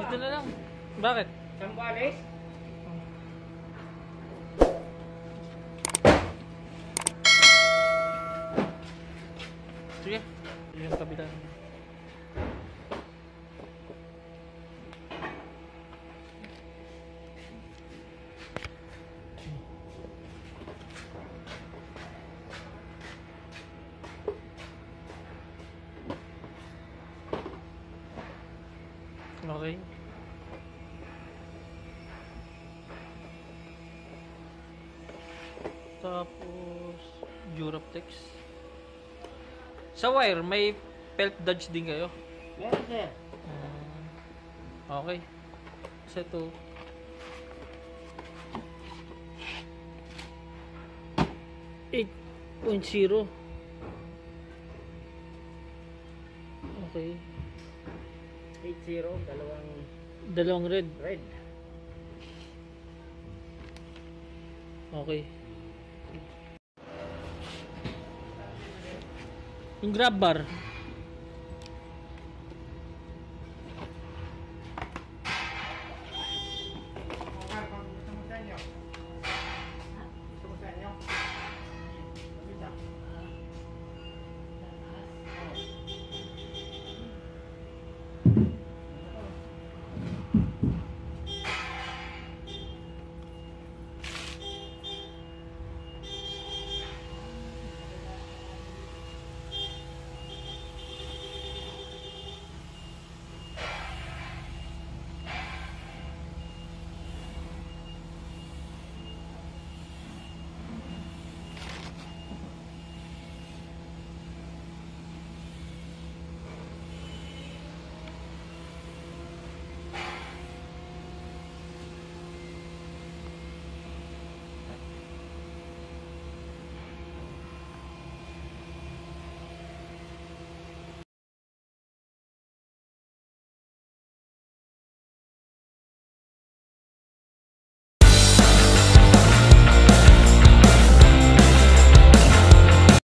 dito na lang. Bakit? Saan ko alis? Sige. Yung kabila. Okay. Tapos Duraptex. Sa wire, may pelt dodge din kayo? Meron sir. Okay. Kasi ito 8.0. Okay. 8-0, Dalawang red. red. Okay. Yung grab bar.